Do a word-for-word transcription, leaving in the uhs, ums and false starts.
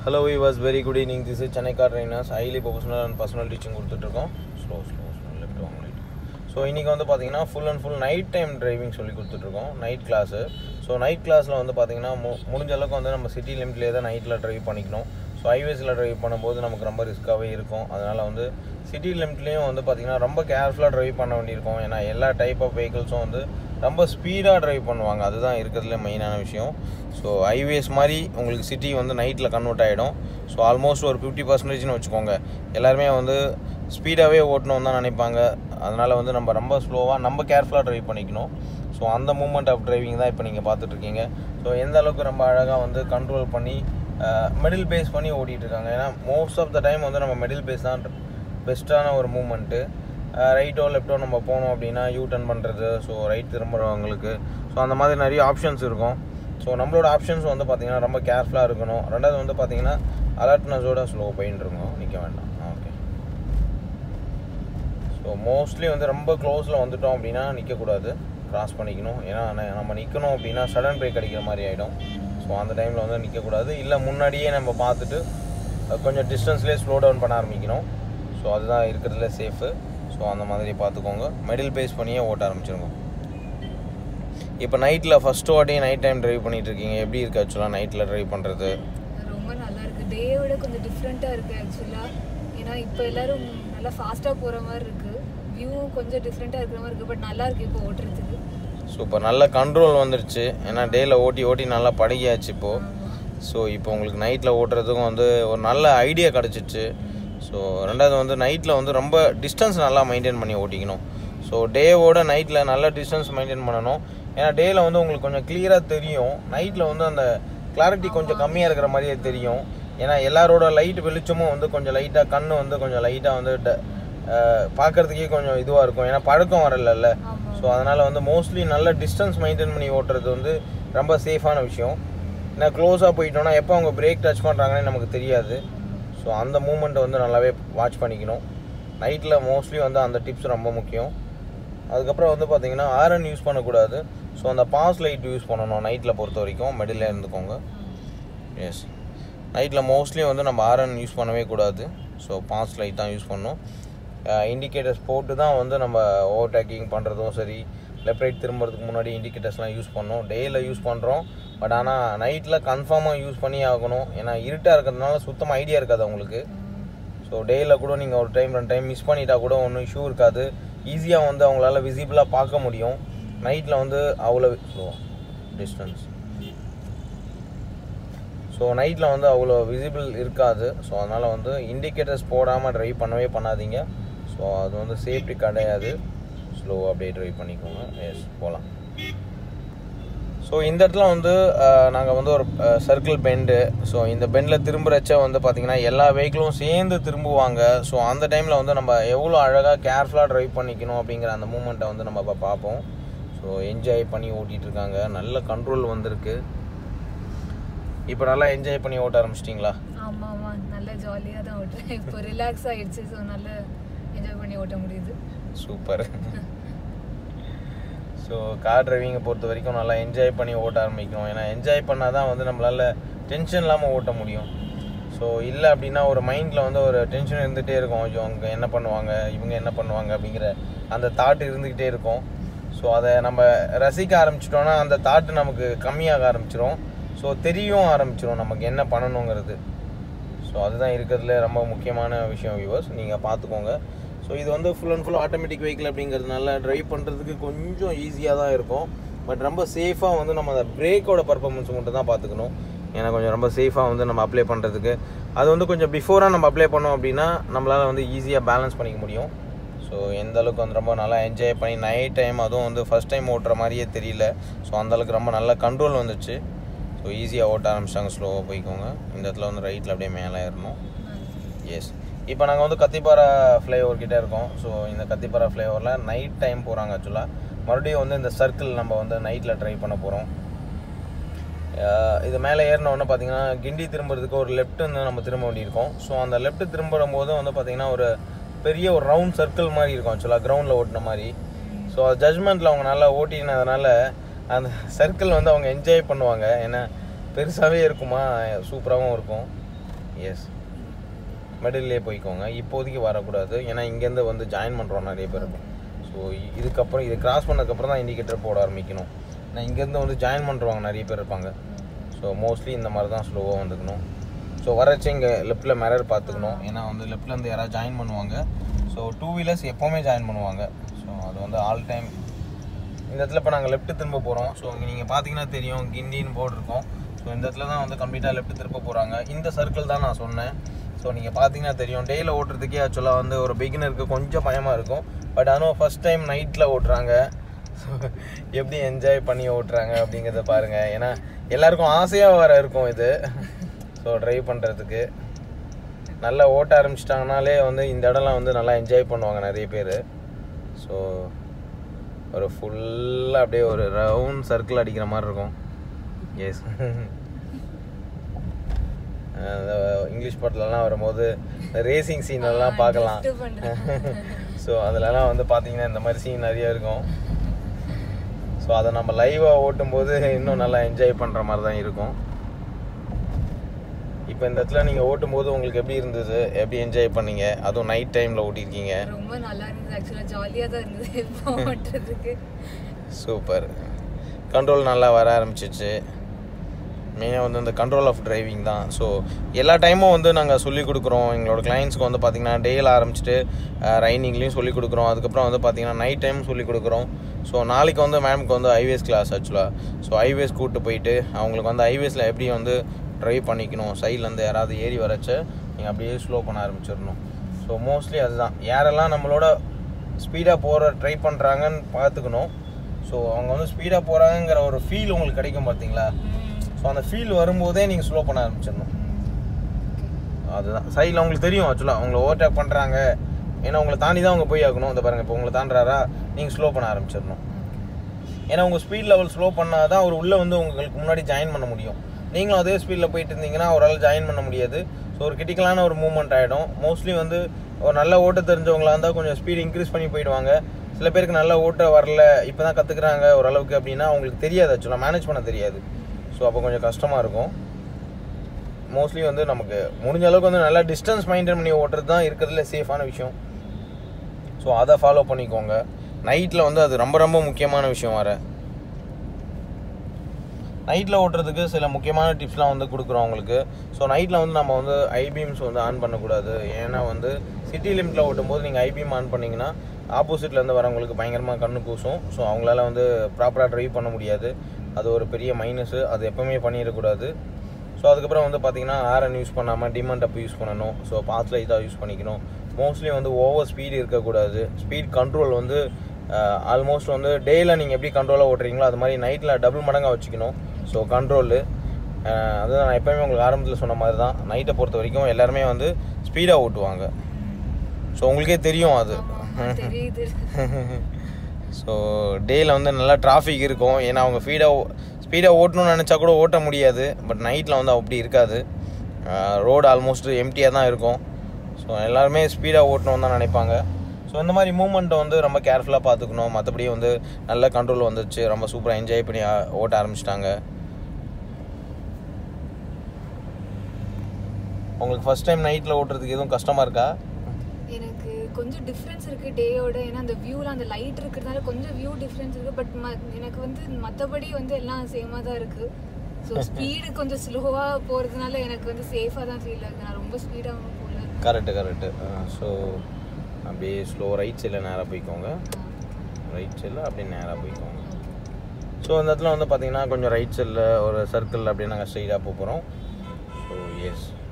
Hello viewers, very good evening. This is Chennai car trainers, highly professional and personal teaching கொடுத்துட்ருக்கோம். Slow slow slow left வாங்க right. So இன்றைக்கி வந்து பார்த்தீங்கன்னா full and full night time driving சொல்லி கொடுத்துட்ருக்கோம், night class. So night கிளாஸில் வந்து பார்த்தீங்கன்னா மு முடிஞ்ச அளவுக்கு வந்து நம்ம சிட்டி லிமிட்லேயே தான் நைட்டில் ட்ரைவ் பண்ணிக்கணும். ஸோ ஹைவேஸில் ட்ரைவ் பண்ணும்போது நமக்கு ரொம்ப ரிஸ்க்காகவே இருக்கும். அதனால் வந்து சிட்டி லிமிட்லேயும் வந்து பார்த்திங்கன்னா ரொம்ப கேர்ஃபுல்லாக ட்ரைவ் பண்ண வேண்டியிருக்கும். ஏன்னா எல்லா டைப் ஆஃப் வெஹிக்கிள்ஸும் வந்து ரொம்ப ஸ்பீடாக ட்ரைவ் பண்ணுவாங்க, அதுதான் இருக்கிறதுல மெயினான விஷயம். ஸோ ஹைவேஸ் மாதிரி உங்களுக்கு சிட்டி வந்து நைட்டில் கன்வெர்ட் ஆகிடும். ஸோ ஆல்மோஸ்ட் ஒரு ஃபிஃப்டி பர்சன்டேஜ்னு வச்சுக்கோங்க. எல்லாருமே வந்து ஸ்பீடாகவே ஓட்டணும்னு தான் நினைப்பாங்க. அதனால் வந்து நம்ம ரொம்ப ஸ்லோவாக நம்ம கேர்ஃபுல்லாக ட்ரைவ் பண்ணிக்கணும். ஸோ அந்த மூமெண்ட் ஆஃப் டிரைவிங் தான் இப்போ நீங்கள் பார்த்துட்ருக்கீங்க. ஸோ எந்த அளவுக்கு ரொம்ப அழகாக வந்து கண்ட்ரோல் பண்ணி மிடில் பேஸ் பண்ணி ஓட்டிகிட்ருக்காங்க. ஏன்னா மோஸ்ட் ஆஃப் த டைம் வந்து நம்ம மிடில் பேஸ் தான் பெஸ்ட்டான ஒரு மூமெண்ட்டு. ரைட்டோ லெஃப்ட்டோ நம்ம போனோம் அப்படின்னா யூ டர்ன் பண்ணுறது, ஸோ ரைட் திரும்புகிறவங்களுக்கு, ஸோ அந்த மாதிரி நிறைய ஆப்ஷன்ஸ் இருக்கும். ஸோ நம்மளோட ஆப்ஷன்ஸ் வந்து பார்த்திங்கன்னா ரொம்ப கேர்ஃபுல்லாக இருக்கணும். ரெண்டாவது வந்து பார்த்திங்கன்னா அலர்ட்னஸோட ஸ்லோ போயின்னு இருக்கணும், நிற்க வேண்டாம். ஓகே, ஸோ மோஸ்ட்லி வந்து ரொம்ப க்ளோஸில் வந்துட்டோம் அப்படின்னா நிற்கக்கூடாது, க்ராஸ் பண்ணிக்கணும். ஏன்னா நம்ம நிற்கணும் அப்படின்னா சடன் பிரேக் அடிக்கிற மாதிரி ஆகிடும். ஸோ அந்த டைமில் வந்து நிற்கக்கூடாது. இல்லை முன்னாடியே நம்ம பார்த்துட்டு கொஞ்சம் டிஸ்டன்ஸ்லேயே ஸ்லோ டவுன் பண்ண ஆரம்பிக்கணும். ஸோ அதுதான் இருக்கிறதுல சேஃபு. ஸோ அந்த மாதிரி பார்த்துக்கோங்க, மிடில் பேஸ் பண்ணியே ஓட்ட ஆரம்பிச்சிருங்க. இப்போ நைட்டில் ஃபஸ்ட்டு வாட்டி நைட் டைம் ட்ரைவ் பண்ணிகிட்டு இருக்கீங்க, எப்படி இருக்குது ஆக்சுவலாக நைட்டில் ட்ரைவ் பண்ணுறது? ரொம்ப நல்லா இருக்குது. டேயோட கொஞ்சம் டிஃப்ரெண்ட்டாக இருக்குது ஆக்சுவலாக. ஏன்னா இப்போ எல்லோரும் நல்லா ஃபாஸ்ட்டாக போகிற மாதிரி இருக்குது, வியூவும் கொஞ்சம் டிஃப்ரெண்ட்டாக இருக்கிற மாதிரி இருக்குது. பட் நல்லா இருக்குது இப்போ ஓட்டுறதுக்கு. சூப்பர், நல்ல கண்ட்ரோல் வந்துருச்சு. ஏன்னா டேயில் ஓட்டி ஓட்டி நல்லா பழகியாச்சு இப்போது. ஸோ இப்போ உங்களுக்கு நைட்டில் ஓட்டுறதுக்கும் வந்து ஒரு நல்ல ஐடியா கிடச்சிச்சு. ஸோ ரெண்டாவது வந்து நைட்டில் வந்து ரொம்ப டிஸ்டன்ஸ் நல்லா மெயின்டைன் பண்ணி ஓட்டிக்கணும். ஸோ டேவோட நைட்டில் நல்ல டிஸ்டன்ஸ் மெயின்டைன் பண்ணணும். ஏன்னா டேயில் வந்து உங்களுக்கு கொஞ்சம் கிளியராக தெரியும், நைட்டில் வந்து அந்த கிளாரிட்டி கொஞ்சம் கம்மியாக இருக்கிற மாதிரியே தெரியும். ஏன்னா எல்லாரோட லைட் வெளிச்சமும் வந்து கொஞ்சம் லைட்டாக கண் வந்து கொஞ்சம் லைட்டாக வந்து பார்க்குறதுக்கே கொஞ்சம் இதுவாக இருக்கும். ஏன்னா பழக்கம் வரல. ஸோ அதனால் வந்து மோஸ்ட்லி நல்ல டிஸ்டன்ஸ் மெயின்டைன் பண்ணி ஓட்டுறது வந்து ரொம்ப சேஃபான விஷயம். ஏன்னா க்ளோஸாக போயிட்டோன்னா எப்போ அவங்க பிரேக் டச் பண்ணுறாங்கன்னு நமக்கு தெரியாது. ஸோ அந்த மூமெண்ட்டை வந்து நல்லாவே வாட்ச் பண்ணிக்கணும். நைட்டில் மோஸ்ட்லி வந்து அந்த டிப்ஸ் ரொம்ப முக்கியம். அதுக்கப்புறம் வந்து பார்த்திங்கன்னா ஆர்என் யூஸ் பண்ணக்கூடாது. ஸோ அந்த பாஸ் லைட் யூஸ் பண்ணணும் நைட்டில் பொறுத்த வரைக்கும், மிடில் இருந்துக்கோங்க. எஸ், நைட்டில் மோஸ்ட்லி வந்து நம்ம ஆர்என் யூஸ் பண்ணவே கூடாது. ஸோ பாஸ் லைட் தான் யூஸ் பண்ணணும். இண்டிகேட்டர்ஸ் போட்டு தான் வந்து நம்ம ஓவர்டேக்கிங் பண்ணுறதும் சரி, லெஃப்ட் ரைட் திரும்புறதுக்கு முன்னாடி இண்டிகேட்டர்ஸ்லாம் யூஸ் பண்ணோம். டேயில் யூஸ் பண்ணுறோம், பட் ஆனால் நைட்டில் கன்ஃபார்மாக யூஸ் பண்ணி ஆகணும். ஏன்னா இருட்டாக இருக்கிறதுனால சுத்தமாக ஐடியா இருக்காது அவங்களுக்கு. ஸோ டேயில் கூட நீங்கள் ஒரு டைம் ரெண்டு டைம் மிஸ் பண்ணிட்டா கூட ஒன்றும் இஷ்யூ இருக்காது, ஈஸியாக வந்து அவங்களால விசிபிளாக பார்க்க முடியும். நைட்டில் வந்து அவ்வளோ ஸோ டிஸ்டன்ஸ் ஸோ நைட்டில் வந்து அவ்வளோ விசிபிள் இருக்காது. ஸோ அதனால் வந்து இண்டிகேட்டர்ஸ் போடாமல் ட்ரைவ் பண்ணவே பண்ணாதீங்க. ஸோ அது வந்து சேஃப்டி கிடையாது. ஸ்லோவாக அப்படியே ட்ரைவ் பண்ணிக்கோங்க. எஸ், போகலாம். ஸோ இந்த இடத்துல வந்து நாங்கள் வந்து ஒரு சர்க்கிள் பெண்டு. ஸோ இந்த பெண்டில் திரும்புகிறச்ச வந்து பார்த்திங்கன்னா எல்லா வெஹிக்கிளும் சேர்ந்து திரும்புவாங்க. ஸோ அந்த டைமில் வந்து நம்ம எவ்வளோ அழகாக கேர்ஃபுல்லாக ட்ரைவ் பண்ணிக்கணும் அப்படிங்கிற அந்த மூமெண்ட்டை வந்து நம்ம இப்போ பார்ப்போம். ஸோ என்ஜாய் பண்ணி ஓட்டிகிட்டு இருக்காங்க, நல்ல கண்ட்ரோல் வந்திருக்கு. இப்போ நல்லா என்ஜாய் பண்ணி ஓட்ட ஆரம்பிச்சிட்டிங்களா? ஆமாம் ஆமாம், நல்லா ஜாலியாக தான் ஓட்டுறேன். இப்போ ரிலாக்ஸ் ஆகிடுச்சு. ஸோ நல்லா என்ஜாய் பண்ணி ஓட்ட முடியுது. சூப்பர். ஸோ கார் டிரைவிங்கை பொறுத்த வரைக்கும் நல்லா என்ஜாய் பண்ணி ஓட்ட ஆரம்பிக்கணும். ஏன்னா என்ஜாய் பண்ணால் தான் வந்து நம்மளால் டென்ஷன் இல்லாமல் ஓட்ட முடியும். ஸோ இல்லை அப்படின்னா ஒரு மைண்டில் வந்து ஒரு டென்ஷன் இருந்துகிட்டே இருக்கும். ஐயோ அவங்க என்ன பண்ணுவாங்க, இவங்க என்ன பண்ணுவாங்க அப்படிங்கிற அந்த தாட் இருந்துக்கிட்டே இருக்கும். ஸோ அதை நம்ம ரசிக்க ஆரம்பிச்சிட்டோன்னா அந்த தாட்டு நமக்கு கம்மியாக ஆரம்பிச்சிடும். ஸோ தெரியவும் ஆரம்பிச்சிடும் நமக்கு என்ன பண்ணணுங்கிறது. ஸோ அதுதான் இருக்கிறதுல ரொம்ப முக்கியமான விஷயம் வியூவர்ஸ், நீங்கள் பார்த்துக்கோங்க. ஸோ இது வந்து full and full automatic vehicle அப்படிங்கிறதுனால ட்ரைவ் பண்ணுறதுக்கு கொஞ்சம் ஈஸியாக தான் இருக்கும். பட் ரொம்ப சேஃபாக வந்து நம்ம அந்த பிரேக்கோட பர்ஃபார்மன்ஸ் மட்டும் தான் பார்த்துக்கணும். ஏன்னா கொஞ்சம் ரொம்ப சேஃபாக வந்து நம்ம அப்ளை பண்ணுறதுக்கு அது வந்து கொஞ்சம் பிஃபோராக நம்ம அப்ளை பண்ணோம் அப்படின்னா நம்மளால் வந்து ஈஸியாக பேலன்ஸ் பண்ணிக்க முடியும். ஸோ எந்த அளவுக்கு வந்து ரொம்ப நல்லா என்ஜாய் பண்ணி நைட் டைம் அதுவும் வந்து ஃபஸ்ட் டைம் ஓட்டுற மாதிரியே தெரியல. ஸோ அந்தளவுக்கு ரொம்ப நல்ல கண்ட்ரோல் வந்துச்சு. ஸோ ஈஸியாக ஓட்ட ஆரம்பிச்சிட்டாங்க. ஸ்லோவாக போய்க்கோங்க. இந்த இடத்துல வந்து ரைட்டில் அப்படியே மேலே ஏறணும். எஸ், இப்போ நாங்கள் வந்து கத்திப்பாரா ஃப்ளைஓவர் கிட்டே இருக்கோம். ஸோ இந்த கத்திப்பாரா ஃப்ளைஓவரில் நைட் டைம் போகிறாங்க ஆக்சுவலாக. மறுபடியும் வந்து இந்த சர்க்கிள் நம்ம வந்து நைட்டில் ட்ரை பண்ண போகிறோம். இது மேலே ஏறினோன்னு பார்த்தீங்கன்னா கிண்டி திரும்புறதுக்கு ஒரு லெஃப்ட் வந்து நம்ம திரும்ப வேண்டியிருக்கோம். ஸோ அந்த லெஃப்ட் திரும்பும் போது வந்து பார்த்திங்கன்னா ஒரு பெரிய ஒரு ரவுண்ட் சர்க்கிள் மாதிரி இருக்கும் ஆக்சுவலாக, கிரவுண்டில் ஓட்டின மாதிரி. ஸோ ஜட்ஜ்மெண்ட்டில் அவங்க நல்லா ஓட்டினதுனால அந்த சர்க்கிள் வந்து அவங்க என்ஜாய் பண்ணுவாங்க. ஏன்னா பெருசாகவே இருக்குமா, சூப்பராகவும் இருக்கும். எஸ் மிடில்லே போய்க்கோங்க. இப்போதைக்கு வரக்கூடாது, ஏன்னா இங்கேருந்து வந்து ஜாயின் பண்ணுறோம் நிறைய பேர். ஸோ இதுக்கப்புறம் இது கிராஸ் பண்ணதுக்கப்புறம் தான் இண்டிகேட்டர் போட ஆரம்பிக்கணும். ஏன்னா இங்கேருந்து வந்து ஜாயின் பண்ணுறவங்க நிறைய பேர் இருப்பாங்க. ஸோ மோஸ்ட்லி இந்த மாதிரி தான் ஸ்லோவாக வந்துக்கணும். ஸோ வரச்சு இங்கே லெஃப்ட்டில் மிரர் பார்த்துக்கணும், ஏன்னா வந்து லெஃப்ட்லேருந்து யாராவது ஜாயின் பண்ணுவாங்க. ஸோ டூ வீலர்ஸ் எப்போவுமே ஜாயின் பண்ணுவாங்க. ஸோ அது வந்து ஆல் டைம். இந்த இடத்துல இப்போ நாங்கள் லெஃப்ட்டு திரும்ப போகிறோம். ஸோ இங்கே நீங்கள் பார்த்தீங்கன்னா தெரியும் கிண்டின்னு போர்டு இருக்கும். ஸோ இந்த இடத்துல தான் வந்து கம்ப்ளீட்டாக லெஃப்ட் திரும்ப போகிறாங்க. இந்த சர்க்கிள் தான் நான் சொன்னேன். ஸோ நீங்கள் பார்த்தீங்கன்னா தெரியும், டேயில் ஓட்டுறதுக்கே ஆக்சுவலாக வந்து ஒரு பிகினருக்கு கொஞ்சம் பயமாக இருக்கும். பட் ஆனால் ஃபஸ்ட் டைம் நைட்டில் ஓட்டுறாங்க. ஸோ எப்படி என்ஜாய் பண்ணி ஓட்டுறாங்க அப்படிங்கிறத பாருங்கள். ஏன்னா எல்லாருக்கும் ஆசையாக வர இருக்கும் இது. ஸோ ட்ரைவ் பண்ணுறதுக்கு நல்லா ஓட்ட ஆரம்பிச்சிட்டாங்கனாலே வந்து இந்த இடம்லாம் வந்து நல்லா என்ஜாய் பண்ணுவாங்க நிறைய பேர். ஸோ ஒரு ஃபுல்லாக அப்படியே ஒரு ரவுண்ட் சர்க்கிள் அடிக்கிற மாதிரி இருக்கும். எஸ், இங்கிலீஷ் படத்துலலாம் வரும்போது ரேசிங் சீனெல்லாம் பார்க்கலாம். ஸோ அதிலலாம் வந்து பார்த்தீங்கன்னா இந்த மாதிரி சீன் நிறைய இருக்கும். ஸோ அதை நம்ம லைவாக ஓட்டும்போது இன்னும் நல்லா என்ஜாய் பண்ணுற மாதிரி தான் இருக்கும். இப்போ இந்த இடத்துல நீங்கள் ஓட்டும்போது உங்களுக்கு எப்படி இருந்தது, எப்படி என்ஜாய் பண்ணீங்க? அதுவும் நைட் டைமில் ஓட்டியிருக்கீங்க. ரொம்ப நல்லா இருந்தது, ஆக்சுவலாக ஜாலியாக தான் இருந்தது இப்போ ஓட்டுறதுக்கு. சூப்பர். கண்ட்ரோல் நல்லா வர ஆரம்பிச்சிச்சு. மெயினாக வந்து இந்த கண்ட்ரோல் ஆஃப் டிரைவிங் தான். ஸோ எல்லா டைமும் வந்து நாங்கள் சொல்லிக் கொடுக்குறோம் எங்களோட கிளைண்ட்ஸ்க்கு. வந்து பார்த்திங்கன்னா டேயில் ஆரம்பிச்சுட்டு ரைனிங்லேயும் சொல்லிக் கொடுக்குறோம். அதுக்கப்புறம் வந்து பார்த்திங்கன்னா நைட் டைம் சொல்லிக் கொடுக்குறோம். ஸோ நாளைக்கு வந்து மேம்க்கு வந்து ஹைவேஸ் கிளாஸ் ஆக்சுவலாக. ஸோ ஹைவேஸ் கூப்பிட்டு போயிட்டு அவங்களுக்கு வந்து ஹைவேஸில் எப்படி வந்து ட்ரைவ் பண்ணிக்கணும், சைட்லேருந்து யாராவது ஏறி வரச்ச நீங்கள் அப்படியே ஸ்லோ பண்ண ஆரம்பிச்சிடணும். ஸோ மோஸ்ட்லி அதுதான், யாரெல்லாம் நம்மளோட ஸ்பீடாக போகிற ட்ரை பண்ணுறாங்கன்னு பார்த்துக்கணும். ஸோ அவங்க வந்து ஸ்பீடாக போகிறாங்கிற ஒரு ஃபீல் உங்களுக்கு கிடைக்கும் பார்த்தீங்களா? ஸோ அந்த ஃபீல் வரும்போதே நீங்கள் ஸ்லோ பண்ண ஆரம்பிச்சிடணும். அதுதான் சைடில் உங்களுக்கு தெரியும் ஆக்சுவலாக அவங்கள ஓவர்டேக் பண்ணுறாங்க, ஏன்னா உங்களை தாண்டி தான் அவங்க போய் ஆகணும். இந்த பாருங்கள், இப்போ உங்களை தாண்டுறாரா, நீங்கள் ஸ்லோ பண்ண ஆரம்பிச்சிடணும். ஏன்னா உங்கள் ஸ்பீட் லெவல் ஸ்லோ பண்ணால் தான் அவர் உள்ளே வந்து உங்களுக்கு முன்னாடி ஜாயின் பண்ண முடியும். நீங்களும் அதே ஸ்பீடில் போயிட்டு இருந்தீங்கன்னா அவரால் ஜாயின் பண்ண முடியாது. ஸோ ஒரு கிரிட்டிக்கலான ஒரு மூவ்மெண்ட் ஆகிடும். மோஸ்ட்லி வந்து ஒரு நல்ல ஓட்ட தெரிஞ்சவங்களா இருந்தால் கொஞ்சம் ஸ்பீடு இன்க்ரீஸ் பண்ணி போயிடுவாங்க. சில பேருக்கு நல்லா ஓட்ட வரல, இப்போ தான் கற்றுக்குறாங்க ஓரளவுக்கு அப்படின்னா அவங்களுக்கு தெரியாது, ஆக்சுவலாக மேனேஜ் பண்ண தெரியாது. ஸோ அப்போ கொஞ்சம் கஷ்டமாக இருக்கும். மோஸ்ட்லி வந்து நமக்கு முடிஞ்ச அளவுக்கு வந்து நல்லா டிஸ்டன்ஸ் மெயின்டைன் பண்ணி ஓட்டுறது தான் இருக்கிறதுல சேஃபான விஷயம். ஸோ அதை ஃபாலோ பண்ணிக்கோங்க. நைட்டில் வந்து அது ரொம்ப ரொம்ப முக்கியமான விஷயம். வர நைட்டில் ஓட்டுறதுக்கு சில முக்கியமான டிப்ஸ்லாம் வந்து கொடுக்குறோம் உங்களுக்கு. ஸோ நைட்டில் வந்து நம்ம வந்து ஐபீம்ஸ் வந்து ஆன் பண்ணக்கூடாது. ஏன்னா வந்து சிட்டி லிமிட்டில் ஓட்டும்போது நீங்கள் ஐபீம் ஆன் பண்ணிங்கன்னா ஆப்போசிட்லேருந்து வரவங்களுக்கு பயங்கரமாக கண்ணு கூசும். ஸோ அவங்களால வந்து ப்ராப்பராக ட்ரைவ் பண்ண முடியாது. அது ஒரு பெரிய மைனஸு, அது எப்போவுமே பண்ணிடக்கூடாது. ஸோ அதுக்கப்புறம் வந்து பார்த்திங்கன்னா ஆரன் யூஸ் பண்ணாமல் டிமண்ட் அப் யூஸ் பண்ணணும். ஸோ பாத் லைட்டாக யூஸ் பண்ணிக்கணும். மோஸ்ட்லி வந்து ஓவர் ஸ்பீடு இருக்கக்கூடாது. ஸ்பீட் கண்ட்ரோல் வந்து ஆல்மோஸ்ட் வந்து டேயில் நீங்கள் எப்படி கண்ட்ரோலாக ஓட்டுறீங்களோ அது மாதிரி நைட்டில் டபுள் மடங்காக வச்சுக்கணும். ஸோ கண்ட்ரோலு அதுதான் நான் எப்போயுமே உங்களுக்கு ஆரம்பத்தில் சொன்ன மாதிரி தான். நைட்டை பொறுத்த வரைக்கும் எல்லாருமே வந்து ஸ்பீடாக ஓட்டுவாங்க. ஸோ உங்களுக்கே தெரியும் அது. ஸோ டேயில் வந்து நல்லா டிராஃபிக் இருக்கும். ஏன்னா அவங்க ஸ்பீடாக ஸ்பீடாக ஓட்டணும்னு நினச்சா கூட ஓட்ட முடியாது. பட் நைட்டில் வந்து அப்படி இருக்காது. ரோடு ஆல்மோஸ்ட் எம்டியாக தான் இருக்கும். ஸோ எல்லாருமே ஸ்பீடாக ஓட்டணும்னு தான் நினைப்பாங்க. ஸோ இந்த மாதிரி மூமெண்ட்டை வந்து ரொம்ப கேர்ஃபுல்லாக பார்த்துக்கணும். மற்றபடி வந்து நல்ல கண்ட்ரோல் வந்துச்சு, ரொம்ப சூப்பராக என்ஜாய் பண்ணி ஓட்ட ஆரம்பிச்சிட்டாங்க. உங்களுக்கு ஃபர்ஸ்ட் டைம் நைட்டில் ஓட்டுறதுக்கு எதுவும் கஷ்டமாக இருக்கா? எனக்கு கொஞ்சம் டிஃப்ரென்ஸ் இருக்குது டேயோட. ஏன்னா அந்த வியூவில் அந்த லைட் இருக்கிறதுனால கொஞ்சம் வியூ டிஃப்ரென்ஸ் இருக்குது. பட் ம எனக்கு வந்து மற்றபடி வந்து எல்லாம் சேமாக தான் இருக்குது. ஸோ ஸ்பீடு கொஞ்சம் ஸ்லோவாக போகிறதுனால எனக்கு வந்து சேஃபாக தான் ஃபீல் ஆகுது. நான் ரொம்ப ஸ்பீடாக போகல. Correct correct. ஸோ அப்படியே ஸ்லோ ரைட் சைடில் நேராக போய்க்கோங்க. ரைட் சைடில் அப்படியே நேராக போய்க்கோங்க. ஸோ இந்த இடத்துல வந்து பார்த்திங்கன்னா கொஞ்சம் ரைட் சைடில் ஒரு சர்க்கிள் அப்படியே நாங்கள் ஸ்ட்ரைட்டாக போக போகிறோம். So S